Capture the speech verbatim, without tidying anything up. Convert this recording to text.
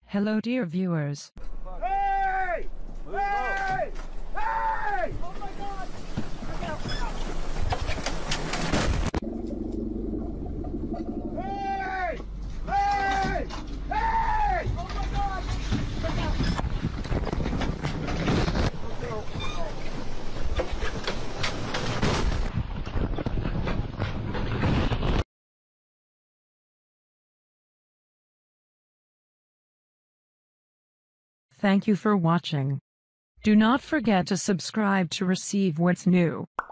Hello dear viewers. Hey! Hey! Hey! Oh my God! Look out! Hey! Hey! Hey! Oh my God! Look out! Thank you for watching. Do not forget to subscribe to receive what's new.